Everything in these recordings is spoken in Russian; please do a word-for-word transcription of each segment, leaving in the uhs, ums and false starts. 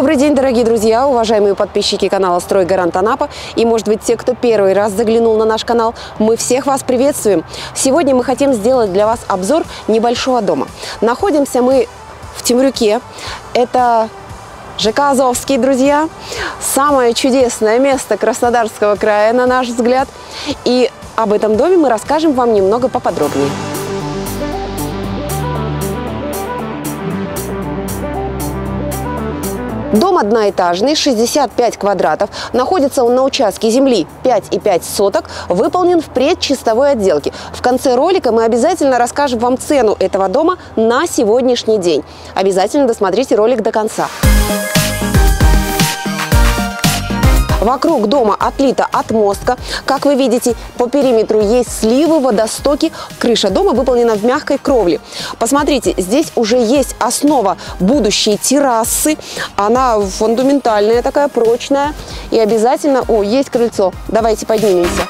Добрый день, дорогие друзья, уважаемые подписчики канала «Стройгарант Анапа» и, может быть, те, кто первый раз заглянул на наш канал, мы всех вас приветствуем. Сегодня мы хотим сделать для вас обзор небольшого дома. Находимся мы в Темрюке. Это ЖК «Азовский», друзья. Самое чудесное место Краснодарского края, на наш взгляд. И об этом доме мы расскажем вам немного поподробнее. Дом одноэтажный, шестьдесят пять квадратов. Находится он на участке земли пять и пять соток, выполнен в предчистовой отделке. В конце ролика мы обязательно расскажем вам цену этого дома на сегодняшний день. Обязательно досмотрите ролик до конца. Вокруг дома отлита отмостка. Как вы видите, по периметру есть сливы, водостоки. Крыша дома выполнена в мягкой кровле. Посмотрите, здесь уже есть основа будущей террасы. Она фундаментальная, такая прочная. И обязательно... О, есть крыльцо. Давайте поднимемся.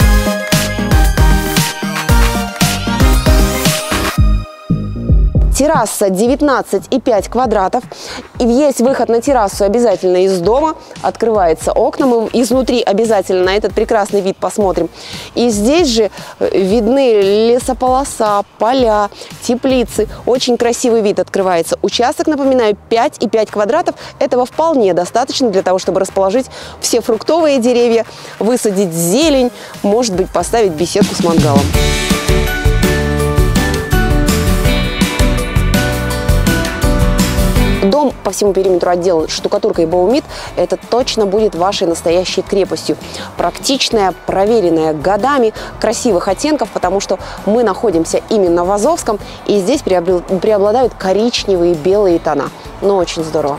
Терраса девятнадцать и пять квадратов. И есть выход на террасу обязательно из дома. Открывается окна. Мы изнутри обязательно на этот прекрасный вид посмотрим. И здесь же видны лесополоса, поля, теплицы. Очень красивый вид открывается. Участок, напоминаю, пять и пять квадратов. Этого вполне достаточно для того, чтобы расположить все фруктовые деревья, высадить зелень, может быть, поставить беседку с мангалом. Дом по всему периметру отделан штукатуркой Баумит. Это точно будет вашей настоящей крепостью. Практичная, проверенная годами, красивых оттенков, потому что мы находимся именно в Азовском, и здесь преобладают коричневые и белые тона. Но очень здорово.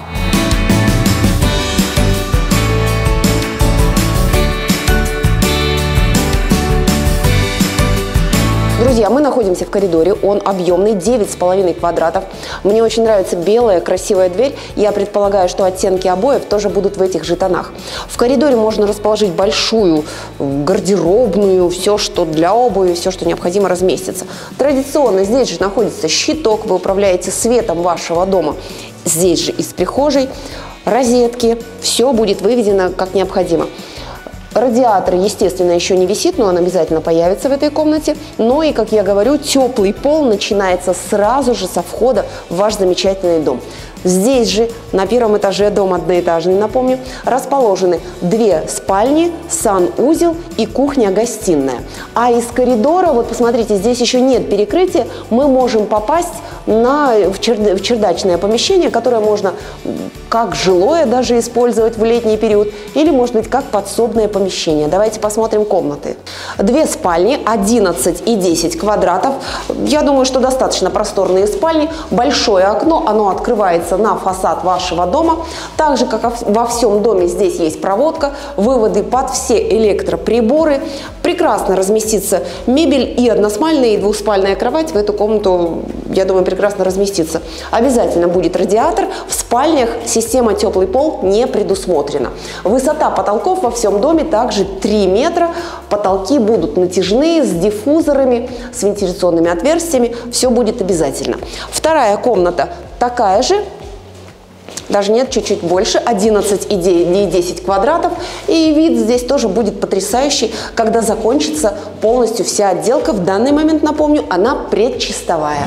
Друзья, мы находимся в коридоре, он объемный, девять с половиной квадратов. Мне очень нравится белая красивая дверь. Я предполагаю, что оттенки обоев тоже будут в этих же тонах. В коридоре можно расположить большую гардеробную, все, что для обуви, все, что необходимо, разместится. Традиционно здесь же находится щиток, вы управляете светом вашего дома. Здесь же из прихожей розетки, все будет выведено как необходимо. Радиатор, естественно, еще не висит, но он обязательно появится в этой комнате. Но и, как я говорю, теплый пол начинается сразу же со входа в ваш замечательный дом. Здесь же, на первом этаже, дом одноэтажный, напомню, расположены две спальни, санузел и кухня-гостиная. А из коридора, вот посмотрите, здесь еще нет перекрытия, мы можем попасть на, в, черд, в чердачное помещение, которое можно как жилое даже использовать в летний период, или, может быть, как подсобное помещение. Давайте посмотрим комнаты. Две спальни, одиннадцать и десять квадратов. Я думаю, что достаточно просторные спальни. Большое окно, оно открывается на фасад вашего дома. Так же, как во всем доме, здесь есть проводка, выводы под все электроприборы. Прекрасно разместится мебель, и односпальная, и двухспальная кровать в эту комнату, я думаю, прекрасно разместится. Обязательно будет радиатор. В спальнях система теплый пол не предусмотрена. Высота потолков во всем доме также три метра. Потолки будут натяжные, с диффузорами, с вентиляционными отверстиями. Все будет обязательно. Вторая комната такая же. Даже нет, чуть-чуть больше, одиннадцать и десять квадратов. И вид здесь тоже будет потрясающий, когда закончится полностью вся отделка. В данный момент, напомню, она предчистовая.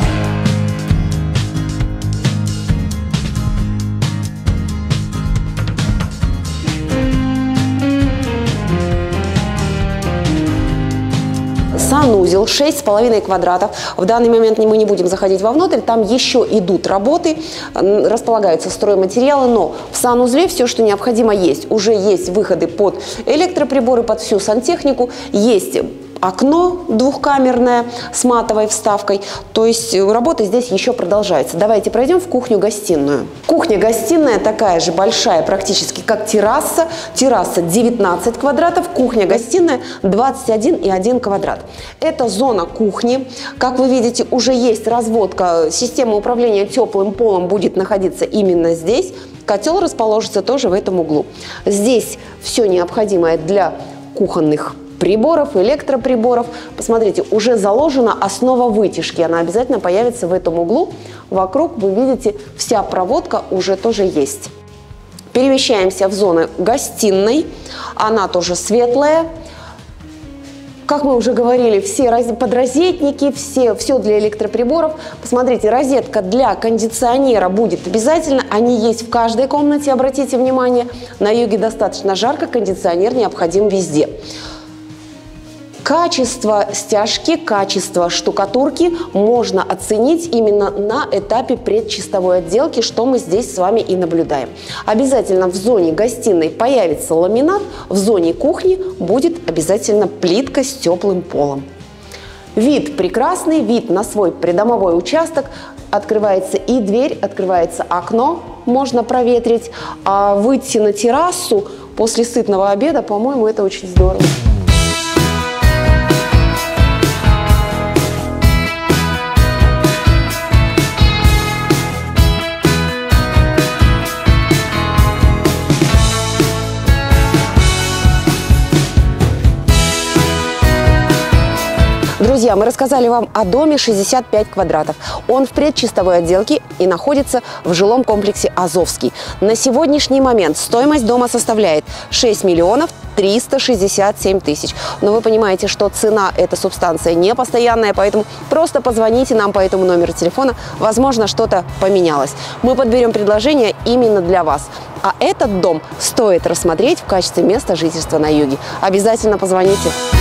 Санузел шесть с половиной квадратов. В данный момент мы не будем заходить вовнутрь, там еще идут работы, располагаются стройматериалы, но в санузле все, что необходимо, есть. Уже есть выходы под электроприборы, под всю сантехнику, есть окно двухкамерное с матовой вставкой, то есть работа здесь еще продолжается. Давайте пройдем в кухню-гостиную. Кухня-гостиная такая же большая, практически как терраса. Терраса девятнадцать квадратов, кухня-гостиная двадцать один и один квадрат. Это зона кухни. Как вы видите, уже есть разводка. Система управления теплым полом будет находиться именно здесь. Котел расположится тоже в этом углу. Здесь все необходимое для кухонных приборов, электроприборов. Посмотрите, уже заложена основа вытяжки. Она обязательно появится в этом углу. Вокруг, вы видите, вся проводка уже тоже есть. Перемещаемся в зону гостиной. Она тоже светлая. Как мы уже говорили, все подрозетники, все, все для электроприборов. Посмотрите, розетка для кондиционера будет обязательно. Они есть в каждой комнате, обратите внимание. На юге достаточно жарко, кондиционер необходим везде. Качество стяжки, качество штукатурки можно оценить именно на этапе предчистовой отделки, что мы здесь с вами и наблюдаем. Обязательно в зоне гостиной появится ламинат, в зоне кухни будет обязательно плитка с теплым полом. Вид прекрасный, вид на свой придомовой участок. Открывается и дверь, открывается окно, можно проветрить. А выйти на террасу после сытного обеда, по-моему, это очень здорово. Друзья, мы рассказали вам о доме шестьдесят пять квадратов. Он в предчистовой отделке и находится в жилом комплексе Азовский. На сегодняшний момент стоимость дома составляет шесть миллионов триста шестьдесят семь тысяч. Но вы понимаете, что цена – это субстанция непостоянная, поэтому просто позвоните нам по этому номеру телефона. Возможно, что-то поменялось. Мы подберем предложение именно для вас. А этот дом стоит рассмотреть в качестве места жительства на юге. Обязательно позвоните.